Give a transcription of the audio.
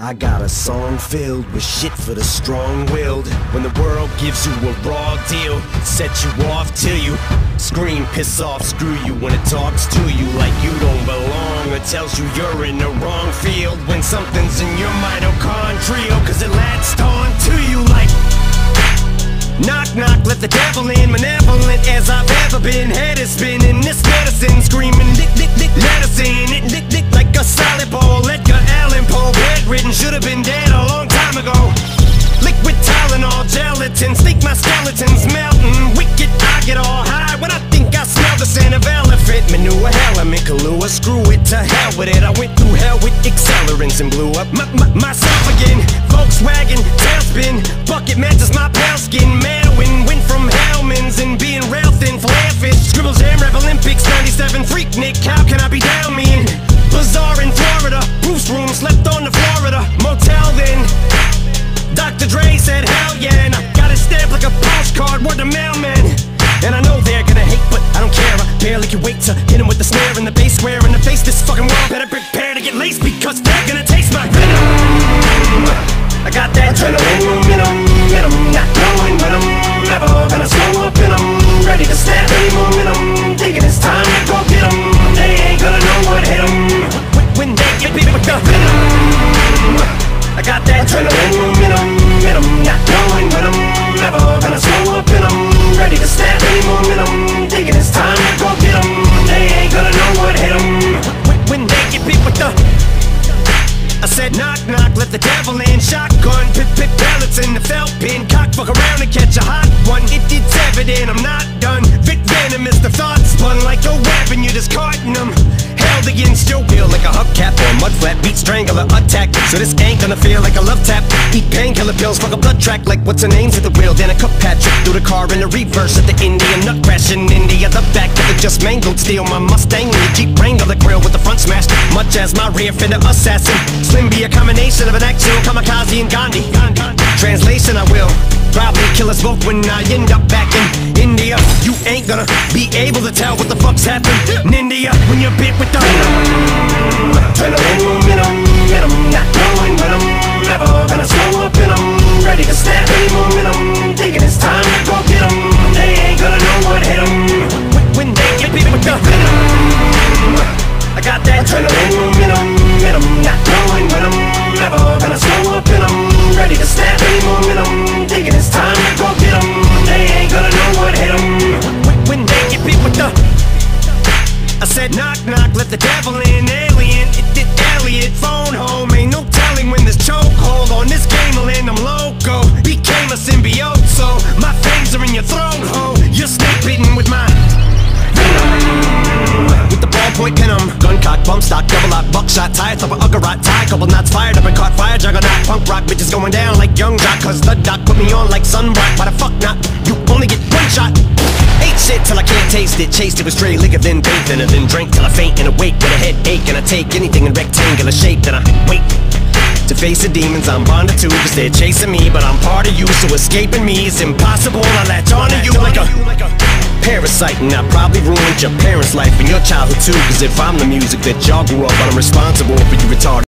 I got a song filled with shit for the strong-willed. When the world gives you a raw deal, set you off till you scream, piss off, screw you. When it talks to you like you don't belong, or tells you you're in the wrong field. When something's in your mitochondrial, cause it latched on to you like knock, knock, let the devil in. Malevolent as I've ever been. Head is spinning, this medicine screaming, dick, dick, dick, medicine. It dick, dick, like a solid ball. Edgar Allan Poe, bedridden, should've been dead a long time ago. Liquid Tylenol, gelatin, sneak my skeletons melting. Wicked, I get all high when I think I smell the scent of elephant manure. Element Kahlua, screw it, to hell with it. I went through hell with accelerants and blew up myself again. Volkswagen, tailspin, bucket matches my pale skin. Manowin, went from Hellman's and being rail thin, flare fish. Scribble Jam, Rap Olympics, 97, Freak Nick, how can I be down me in? Bazaar in Florida, Bruce room, slept on the Florida motel then. Dr. Dre said hell yeah, and I got it stamped like a postcard, word to mailman. And I know they're gonna hate, but I don't care. I barely can wait to hit 'em with the snare and the bass square in the face. This fucking world better prepare to get laced, because they're gonna taste my venom. I got that adrenaline, venom, not knowing when I'm never gonna slow up in 'em. Ready to snap any momentum, thinking it's time to go get 'em. They ain't gonna know what hit 'em when they get beat with the venom. I got that adrenaline, venom, not knowing when I'm never gonna slow up in 'em. Ready to snap any momentum, thinking it's time to go get 'em. They ain't gonna know what hit 'em when they get beat with the. I said knock, knock, let the devil in. Shotgun, pit pellets in the felt pin. Cock, fuck around and catch a hot one. It's evident I'm not done. Venom is the thought spun like a weapon, you're just carting them. Held against your will like a hubcap or a mud flat. Beat strangler attack, so this ain't gonna feel like a love tap. Eat painkiller pills, fuck a blood track like what's her name's at the wheel. Then a cup Patrick through the car in the reverse at the Indian nut crash in India. The back of the just mangled steel. My Mustang in the Jeep Wrangler, the grill with the front smashed, much as my rear fender assassin. Slim be a combination of an actual kamikaze and Gandhi. Translation, I will probably kill us both when I end up back in India. You ain't gonna be able to tell what the fuck's happened in India when you're bit with the venom. Venom, not knowing when I'm never gonna slow up in 'em. Ready to snap any momentum, thinking it's time to go get 'em. They ain't gonna know what hit 'em when they get bit with the venom. I got that adrenaline, venom, not knowing when I'm never gonna slow up in 'em. Ready to snap any momentum, thinking it's time to go get 'em. They ain't gonna know what hit 'em when they get beat with the. I said knock, knock, let the devil in. Alien, it Elliot, phone home. Ain't no telling when this chokehold on this game will end. I'm loco, became a symbiote, so my fangs are in your throat, ho. You're snake bitten with my venom. With the ballpoint pen, gun cock, bump stock, double lock, buckshot, tie top of Uggarot, tie, couple knots fired up and caught fire, juggernaut, punk rock, bitches going down like young jock, cause the doc put me on like sunblock. Why the fuck not? You only get one shot. Ate shit till I can't taste it, chased it with stray liquor, then bathed in it, then drank till I faint and awake with a headache. And I take anything in rectangular shape, then I wait to face the demons I'm bonded to, cause they're chasing me, but I'm part of you, so escaping me is impossible. I latch onto you like a parasite, and I probably ruined your parents' life and your childhood too, cause if I'm the music that y'all grew up on, I'm responsible for you retarded